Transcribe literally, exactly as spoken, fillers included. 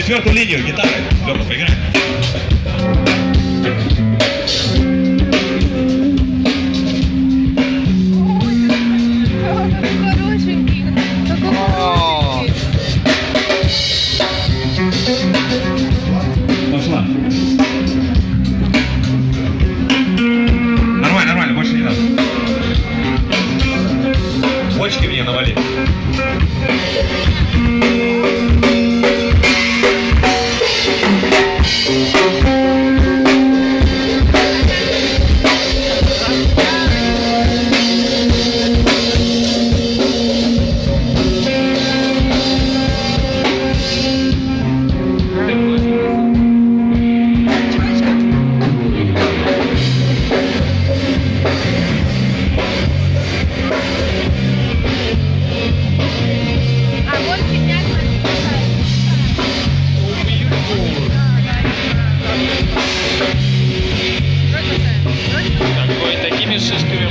четвертую линию гитары. Лёха, поиграй. Хорошенький. Такой хорошенький. Пошла. Нормально, нормально, больше не надо. Почки мне навали. Такой, такими шишками